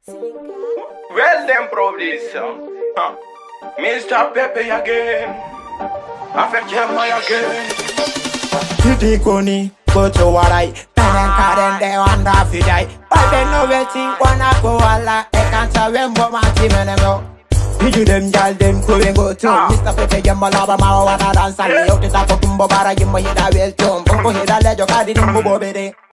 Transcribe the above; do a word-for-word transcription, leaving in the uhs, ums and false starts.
Well then producer, huh? mister Pepe again, affect him again. Titi koni, go to warai. Tenen karen de wanda fidai. But they know waiting wanna go ala. I can't tell them what my team and them. You them gal them going go to mister Pepe Jamba lava marijuana dance and the out is a fucking bobara. You may hear that well tune. Bungo hear that let your card in Bobo Bede.